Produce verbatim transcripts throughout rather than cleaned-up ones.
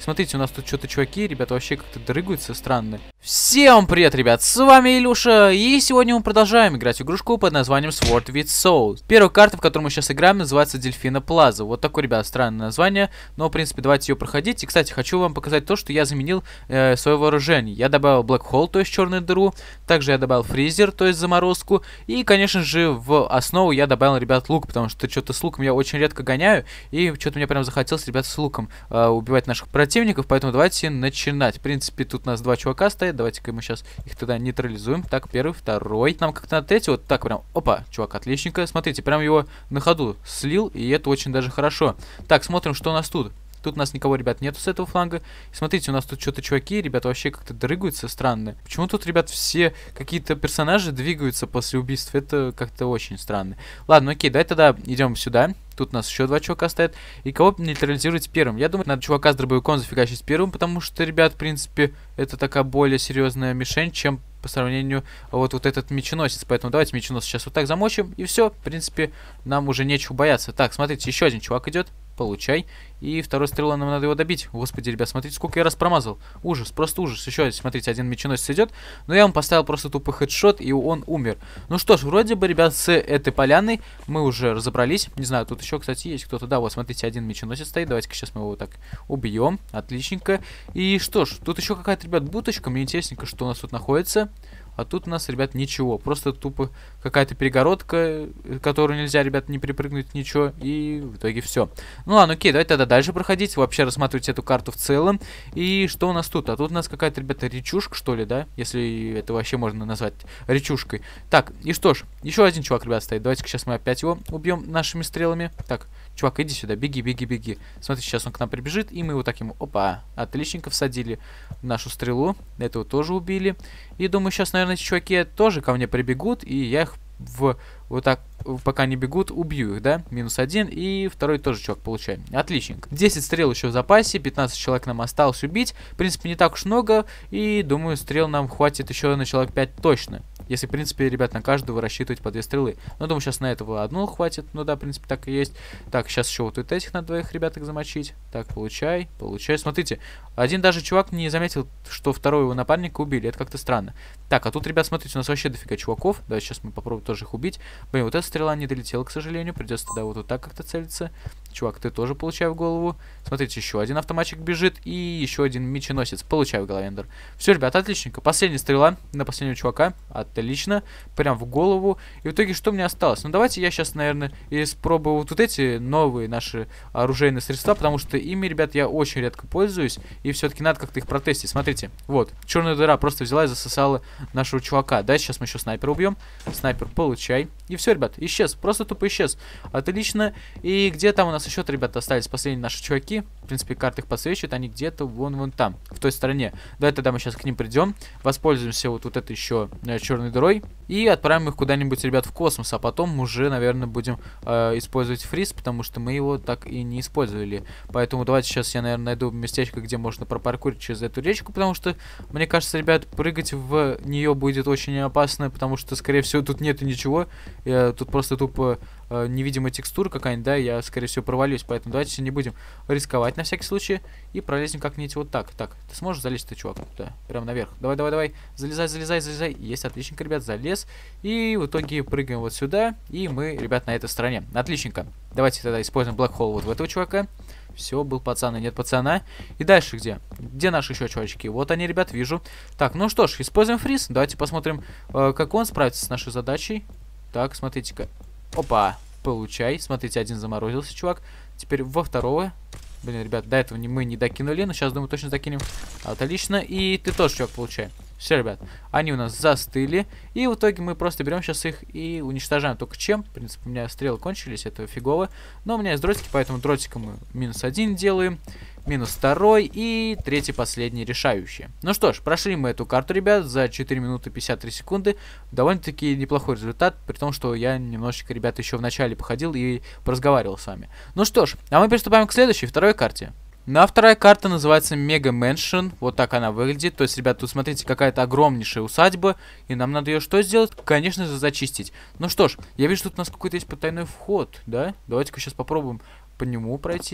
смотрите, у нас тут что-то чуваки, ребята, вообще как-то дрыгаются странно. Всем привет, ребят, с вами Илюша, и сегодня мы продолжаем играть в игрушку под названием Sword with Souls. Первая карта, в которой мы сейчас играем, называется Дельфина Плаза. Вот такое, ребят, странное название, но, в принципе, давайте ее проходить. И, кстати, хочу вам показать то, что я заменил э, свое вооружение. Я добавил Black Hole, то есть черную дыру, также я добавил фризер, то есть заморозку, и, конечно же, в основу я добавил, ребят, лук, потому что что-то с луком я очень редко гоняю, и что-то мне прям захотелось, ребят, с луком э, убивать наших противников, поэтому давайте начинать. В принципе, тут у нас два чувака стоят, давайте-ка мы сейчас их тогда нейтрализуем. Так, первый, второй. Нам как-то на третий, вот так прям, опа, чувак, отличненько. Смотрите, прям его на ходу слил, и это очень даже хорошо. Так, смотрим, что у нас тут. Тут у нас никого, ребят, нету с этого фланга. Смотрите, у нас тут что-то чуваки, ребята, вообще как-то дрыгаются странно. Почему тут, ребят, все какие-то персонажи двигаются после убийств? Это как-то очень странно. Ладно, окей, давай тогда идем сюда. Тут у нас еще два чувака стоят. И кого нейтрализировать первым? Я думаю, надо чувака с дробовиком зафигачить первым, потому что, ребят, в принципе, это такая более серьезная мишень, чем по сравнению вот, вот этот меченосец. Поэтому давайте меченосца сейчас вот так замочим. И все, в принципе, нам уже нечего бояться. Так, смотрите, еще один чувак идет. Получай. И второй стрелой нам надо его добить. Господи, ребят, смотрите, сколько я раз промазал. Ужас, просто ужас. Еще, смотрите, один меченосец идет. Но я ему поставил просто тупый хедшот, и он умер. Ну что ж, вроде бы, ребят, с этой поляной мы уже разобрались. Не знаю, тут еще, кстати, есть кто-то. Да, вот, смотрите, один меченосец стоит. Давайте-ка сейчас мы его вот так убьем. Отличненько. И что ж, тут еще какая-то, ребят, буточка. Мне интересненько, что у нас тут находится. А тут у нас, ребят, ничего. Просто тупо какая-то перегородка, которую нельзя, ребят, не перепрыгнуть, ничего. И в итоге все. Ну ладно, окей, давайте тогда дальше проходить. Вообще рассматривать эту карту в целом. И что у нас тут? А тут у нас какая-то, ребята, речушка, что ли, да? Если это вообще можно назвать речушкой. Так, и что ж, еще один чувак, ребят, стоит. Давайте-ка сейчас мы опять его убьем нашими стрелами. Так, чувак, иди сюда, беги, беги, беги. Смотрите, сейчас он к нам прибежит, и мы вот так ему, опа, отличненько всадили нашу стрелу. Этого тоже убили. И думаю, сейчас, наверное, эти чуваки тоже ко мне прибегут, и я их в вот так, пока не бегут, убью их, да? Минус один, и второй тоже чувак получаем. Отличненько. десять стрел еще в запасе, пятнадцать человек нам осталось убить. В принципе, не так уж много, и думаю, стрел нам хватит еще на человек пять точно. Если, в принципе, ребят, на каждого рассчитывать по две стрелы. Но думаю, сейчас на этого одну хватит. Ну да, в принципе, так и есть. Так, сейчас еще вот этих на двоих ребяток замочить. Так, получай, получай. Смотрите, один даже чувак не заметил, что второго его напарника убили. Это как-то странно. Так, а тут, ребят, смотрите, у нас вообще дофига чуваков. Давайте сейчас мы попробуем тоже их убить. Блин, вот эта стрела не долетела, к сожалению. Придется тогда вот, вот так как-то целиться. Чувак, ты тоже получай в голову. Смотрите, еще один автоматчик бежит. И еще один меченосец. Получай в головендер. Все, ребят, отличненько. Последняя стрела на последнего чувака. Отлично. Прям в голову. И в итоге что мне осталось? Ну, давайте я сейчас, наверное, испробую вот, вот эти новые наши оружейные средства. Потому что ими, ребят, я очень редко пользуюсь. И все-таки надо как-то их протестить. Смотрите. Вот. Черная дыра просто взяла и засосала нашего чувака. Дальше сейчас мы еще снайпера убьем. Снайпер, получай. И все, ребят, исчез. Просто тупо исчез. Отлично. И где там у нас еще-то, ребята, остались последние наши чуваки? В принципе, карты их подсвечивают. Они где-то вон вон там, в той стороне. Давай тогда мы сейчас к ним придем. Воспользуемся вот, вот этой еще э, черной дырой. И отправим их куда-нибудь, ребят, в космос. А потом уже, наверное, будем э, использовать фриз, потому что мы его так и не использовали. Поэтому давайте сейчас я, наверное, найду местечко, где можно пропаркурить через эту речку. Потому что, мне кажется, ребят, прыгать в нее будет очень опасно. Потому что, скорее всего, тут нету ничего. Я, тут просто тупо э, невидимая текстура какая-нибудь, да, я, скорее всего, провалюсь. Поэтому давайте не будем рисковать на всякий случай. И пролезем как-нибудь вот так. Так, ты сможешь залезть, ты, чувак? Да, прям наверх. Давай, давай, давай. Залезай, залезай, залезай. Есть, отличненько, ребят, залез. И в итоге прыгаем вот сюда. И мы, ребят, на этой стороне. Отличненько. Давайте тогда используем Black Hole вот в этого чувака. Все, был пацан и нет пацана. И дальше где? Где наши еще чувачки? Вот они, ребят, вижу. Так, ну что ж, используем фриз. Давайте посмотрим, э, как он справится с нашей задачей. Так, смотрите-ка. Опа, получай. Смотрите, один заморозился, чувак. Теперь во второго. Блин, ребят, до этого мы не докинули, но сейчас, думаю, точно докинем. Отлично. И ты тоже, чувак, получай. Все, ребят, они у нас застыли. И в итоге мы просто берем сейчас их и уничтожаем. Только чем? В принципе, у меня стрелы кончились, это фигово. Но у меня есть дротики, поэтому дротиком мы минус один делаем. Минус второй и третий, последний, решающий. Ну что ж, прошли мы эту карту, ребят, за четыре минуты пятьдесят три секунды. Довольно-таки неплохой результат, при том, что я немножечко, ребят, еще в начале походил и поразговаривал с вами. Ну что ж, а мы приступаем к следующей, второй карте. Ну а вторая карта называется Mega Mansion. Вот так она выглядит. То есть, ребят, тут смотрите, какая-то огромнейшая усадьба. И нам надо ее что сделать? Конечно же, зачистить. Ну что ж, я вижу, тут у нас какой-то есть потайной вход, да? Давайте-ка сейчас попробуем по нему пройтись.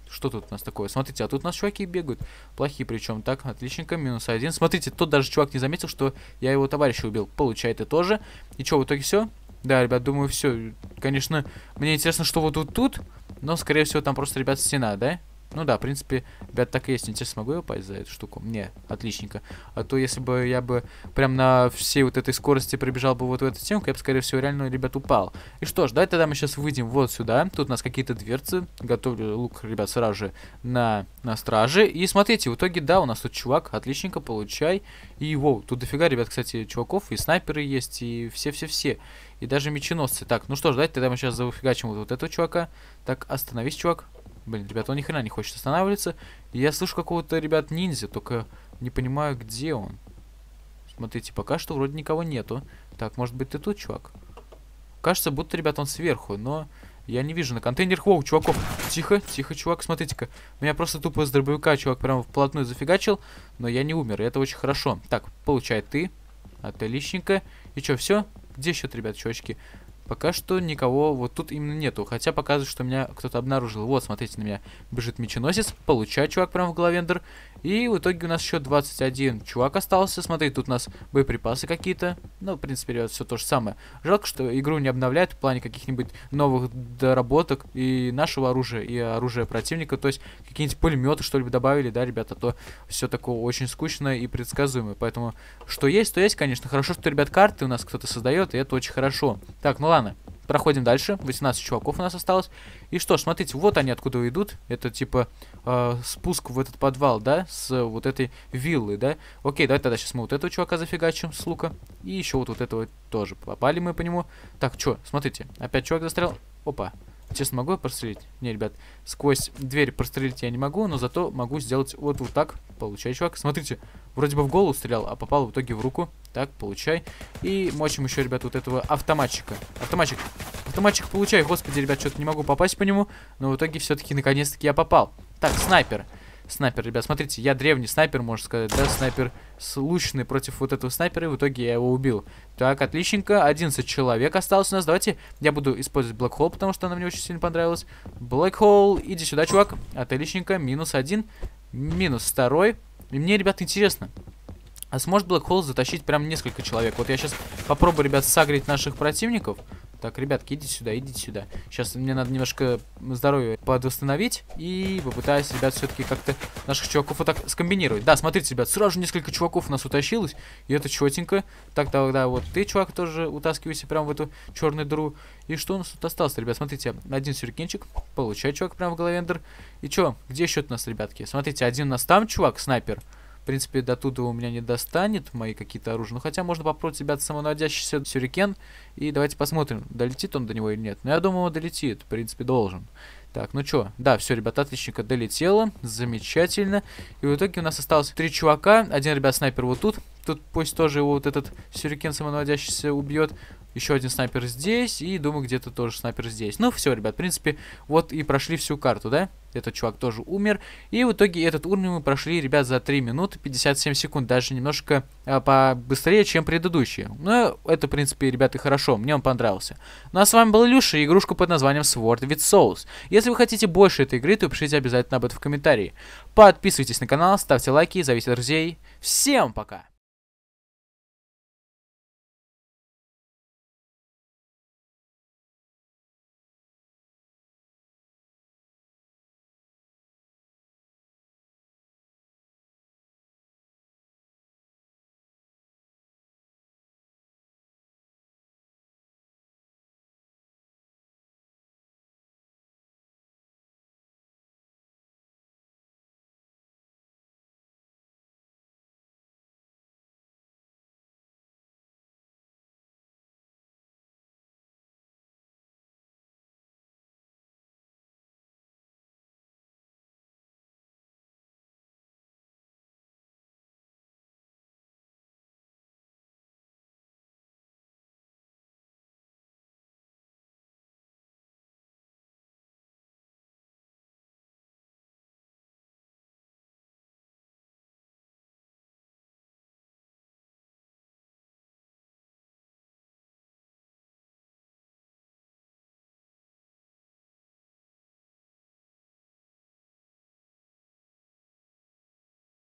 Что тут у нас такое? Смотрите, а тут у нас чуваки бегают. Плохие причем. Так, отличненько, минус один. Смотрите, тут даже чувак не заметил, что я его товарища убил. Получает и тоже. И что, в итоге все? Да, ребят, думаю, все. Конечно, мне интересно, что вот тут тут. Но, скорее всего, там просто, ребят, стена, да? Ну да, в принципе, ребят, так и есть. Интересно, смогу я упасть за эту штуку? Не, отличненько. А то, если бы я бы прям на всей вот этой скорости пробежал бы вот в эту стенку, я бы, скорее всего, реально, ребят, упал. И что ж, давайте тогда мы сейчас выйдем вот сюда. Тут у нас какие-то дверцы. Готовлю лук, ребят, сразу же на, на страже. И смотрите, в итоге, да, у нас тут чувак. Отличненько, получай. И, воу, тут дофига, ребят, кстати, чуваков. И снайперы есть, и все-все-все. И даже меченосцы. Так, ну что ж, давайте тогда мы сейчас зафигачим вот, вот этого чувака. Так, остановись, чувак. Блин, ребят, он ни хрена не хочет останавливаться. И я слышу какого-то, ребят, ниндзя, только не понимаю, где он. Смотрите, пока что вроде никого нету. Так, может быть, ты тут, чувак? Кажется, будто, ребят, он сверху, но я не вижу на контейнерах. Воу, чуваков. Тихо, тихо, чувак, смотрите-ка. Меня просто тупо с дробовика, чувак, прям вплотную зафигачил. Но я не умер, и это очень хорошо. Так, получай ты. Отличненько. И что, все? Где счет, ребят, чувачки? Пока что никого вот тут именно нету. Хотя показывает, что меня кто-то обнаружил. Вот, смотрите, на меня бежит меченосец. Получает чувак прямо в головендер. И в итоге у нас еще двадцать один чувак остался. Смотрите, тут у нас боеприпасы какие-то. Ну, в принципе, ребят, все то же самое. Жалко, что игру не обновляют в плане каких-нибудь новых доработок и нашего оружия, и оружия противника. То есть какие-нибудь пулеметы, что-либо добавили, да, ребята. То все такое очень скучно и предсказуемое. Поэтому, что есть, то есть, конечно. Хорошо, что, ребят, карты у нас кто-то создает, и это очень хорошо. Так, ну ладно. Проходим дальше. восемнадцать чуваков у нас осталось. И что ж, смотрите, вот они откуда идут. Это типа э, спуск в этот подвал, да? С э, вот этой виллы, да? Окей, давайте тогда сейчас мы вот этого чувака зафигачим с лука. И еще вот, вот этого тоже. Попали мы по нему. Так, что, смотрите, опять чувак застрял. Опа. Честно, могу я прострелить? Не, ребят, сквозь дверь прострелить я не могу, но зато могу сделать вот, вот так. Получай, чувак. Смотрите, вроде бы в голову стрелял, а попал в итоге в руку. Так, получай. И мочим еще, ребят, вот этого автоматчика. Автоматчик. Автоматчик, получай. Господи, ребят, что-то не могу попасть по нему. Но в итоге все-таки, наконец-таки, я попал. Так, снайпер. Снайпер, ребят, смотрите, я древний снайпер, можно сказать, да, снайпер случный против вот этого снайпера, и в итоге я его убил. Так, отличненько, одиннадцать человек осталось у нас, давайте я буду использовать Black Hole, потому что она мне очень сильно понравилась. Black Hole, иди сюда, чувак, отличненько, минус один, минус второй, и мне, ребят, интересно, а сможет Black Hole затащить прям несколько человек? Вот я сейчас попробую, ребят, сагрить наших противников. Так, ребятки, идите сюда, идите сюда. Сейчас мне надо немножко здоровье подвосстановить. И попытаюсь, ребят, все-таки как-то наших чуваков вот так скомбинировать. Да, смотрите, ребят, сразу же несколько чуваков у нас утащилось. И это четенько. Так, тогда вот ты, чувак, тоже утаскивайся прямо в эту черную дыру. И что у нас тут осталось, ребят? Смотрите, один сюрикенчик. Получай, чувак, прямо в головендер. И что, где счет у нас, ребятки? Смотрите, один у нас там, чувак, снайпер. В принципе, до туда у меня не достанет мои какие-то оружия. Ну, хотя можно попробовать, ребят, самонаводящийся сюрикен. И давайте посмотрим, долетит он до него или нет. Но я думаю, он долетит. В принципе, должен. Так, ну чё, да, все, ребят, отличненько долетело. Замечательно. И в итоге у нас осталось три чувака. Один, ребят, снайпер вот тут. Тут пусть тоже его вот этот сюрикен самонаводящийся убьет. Еще один снайпер здесь. И думаю, где-то тоже снайпер здесь. Ну, все, ребят, в принципе, вот и прошли всю карту, да? Этот чувак тоже умер. И в итоге этот уровень мы прошли, ребят, за три минуты пятьдесят семь секунд. Даже немножко а, побыстрее, чем предыдущие. Но это, в принципе, ребята, хорошо. Мне он понравился. Ну а с вами был Илюша и игрушка под названием Sword with Souls. Если вы хотите больше этой игры, то пишите обязательно об этом в комментарии. Подписывайтесь на канал, ставьте лайки, зовите друзей. Всем пока!